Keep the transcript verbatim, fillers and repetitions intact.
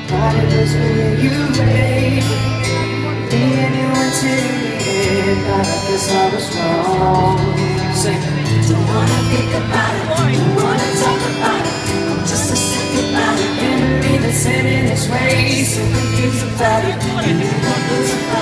Thought it was me and you, baby. Me and you went in the air. Thought I guess I was wrong. Say, don't wanna think about it, don't wanna talk about it. I'm just a second about it. Enemy that's heading its way. So confused about it, and you know about it.